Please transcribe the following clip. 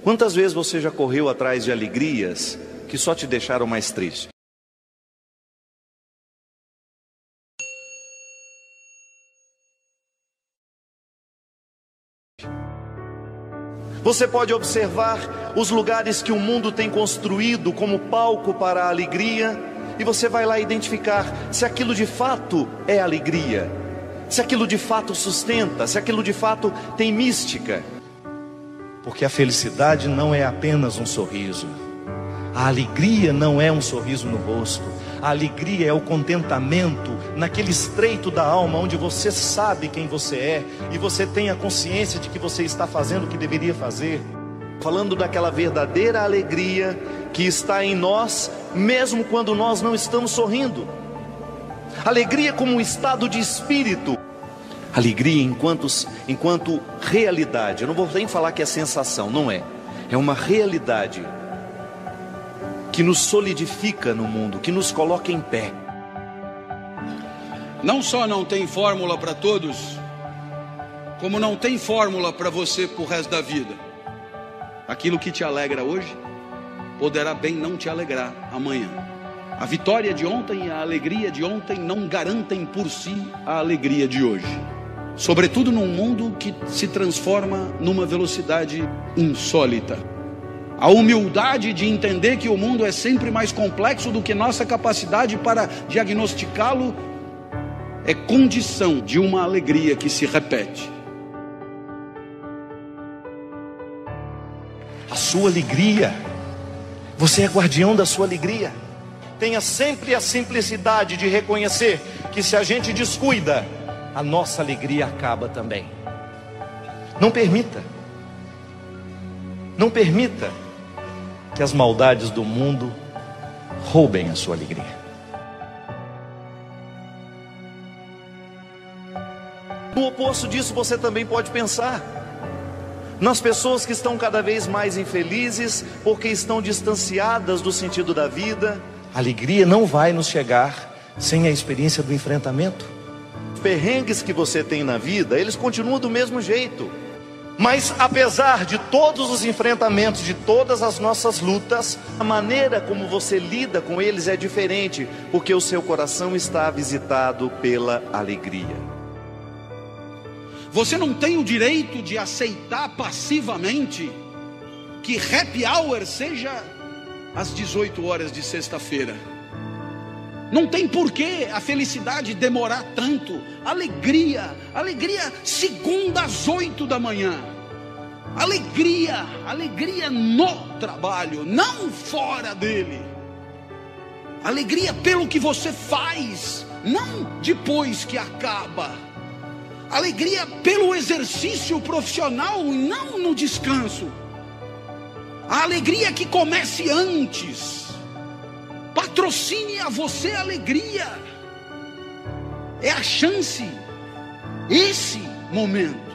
Quantas vezes você já correu atrás de alegrias que só te deixaram mais triste? Você pode observar os lugares que o mundo tem construído como palco para a alegria, e você vai lá identificar se aquilo de fato é alegria, se aquilo de fato sustenta, se aquilo de fato tem mística. Porque a felicidade não é apenas um sorriso, a alegria não é um sorriso no rosto, a alegria é o contentamento naquele estreito da alma, onde você sabe quem você é, e você tem a consciência de que você está fazendo o que deveria fazer. Falando daquela verdadeira alegria que está em nós, mesmo quando nós não estamos sorrindo. Alegria como um estado de espírito. Alegria enquanto realidade. Eu não vou nem falar que é sensação, não é. É uma realidade que nos solidifica no mundo, que nos coloca em pé. Não só não tem fórmula para todos, como não tem fórmula para você pro resto da vida. Aquilo que te alegra hoje, poderá bem não te alegrar amanhã. A vitória de ontem e a alegria de ontem não garantem por si a alegria de hoje. Sobretudo num mundo que se transforma numa velocidade insólita. A humildade de entender que o mundo é sempre mais complexo do que nossa capacidade para diagnosticá-lo é condição de uma alegria que se repete. A sua alegria, você é guardião da sua alegria. Tenha sempre a simplicidade de reconhecer que se a gente descuida, a nossa alegria acaba também. Não permita que as maldades do mundo roubem a sua alegria. No oposto disso, você também pode pensar nas pessoas que estão cada vez mais infelizes porque estão distanciadas do sentido da vida. A alegria não vai nos chegar sem a experiência do enfrentamento. Os perrengues que você tem na vida, eles continuam do mesmo jeito. Mas apesar de todos os enfrentamentos, de todas as nossas lutas, a maneira como você lida com eles é diferente, porque o seu coração está visitado pela alegria. Você não tem o direito de aceitar passivamente que happy hour seja às 18 horas de sexta-feira. Não tem porquê a felicidade demorar tanto. Alegria segunda às 8 da manhã. Alegria no trabalho, não fora dele. Alegria pelo que você faz, não depois que acaba. Alegria pelo exercício profissional, não no descanso. A alegria que comece antes. Patrocine a você a alegria. É a chance, esse momento.